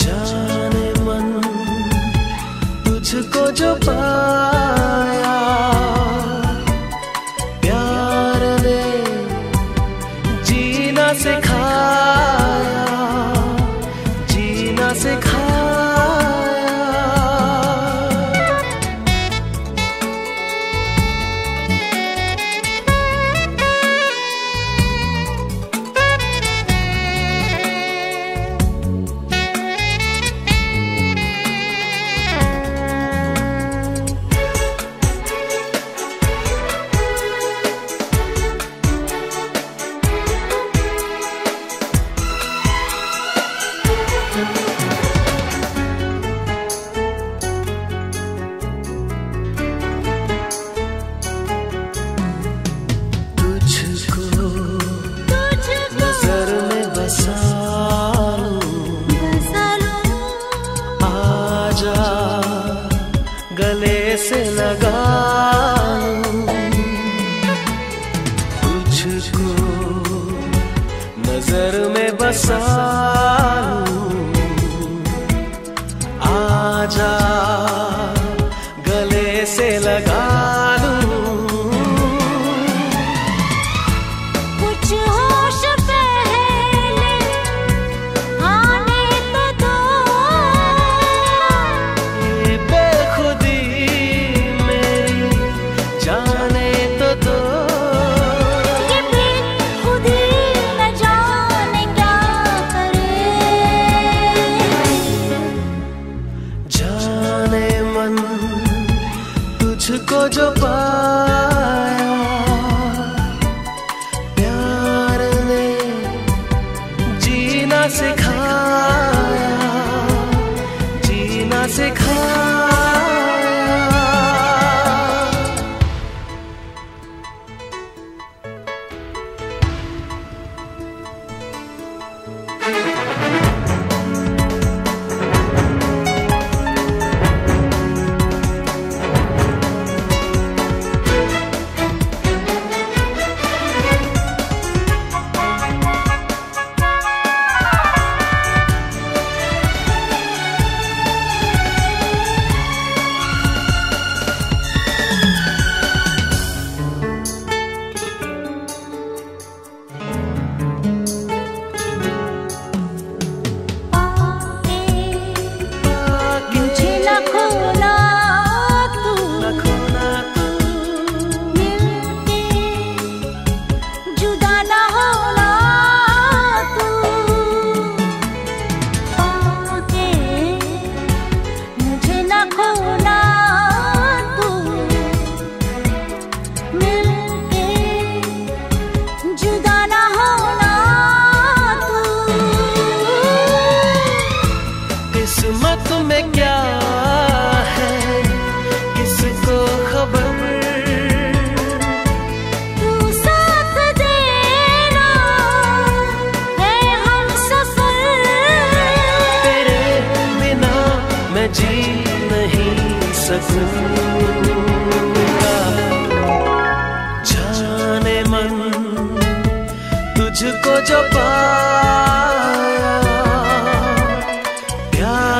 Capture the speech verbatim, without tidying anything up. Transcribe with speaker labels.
Speaker 1: जाने मन तुझको जो पाया, प्यार ने जीना सिखाया, जीना सिखाया। गले से लगा तुझको, नजर में बसा आजा, गले से लगा लूं।
Speaker 2: कुछ होश पहले आने तो दो,
Speaker 1: ये बेखुदी मेरी जाने तो दो।
Speaker 2: ये बेखुदी न जाने क्या करे।
Speaker 1: जाने मन तुझको जो पाया, प्यार ने जीना सिखाया, जीना सिखाया। किस्मत में क्या है किसको खबर,
Speaker 2: तू साथ देना है हम सफर।
Speaker 1: तेरे बिना मैं जी नहीं सकूंगा। जाने मन तुझको जो पाया, प्यार